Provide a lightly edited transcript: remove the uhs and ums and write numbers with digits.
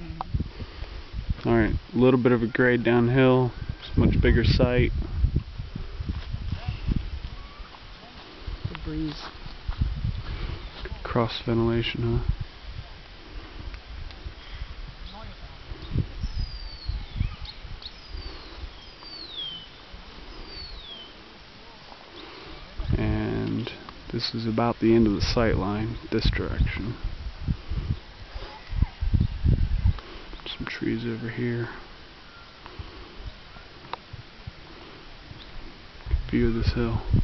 Alright, a little bit of a grade downhill. It's a much bigger site. The breeze. Cross ventilation, huh? And this is about the end of the sight line, this direction. Some trees over here. View of this hill.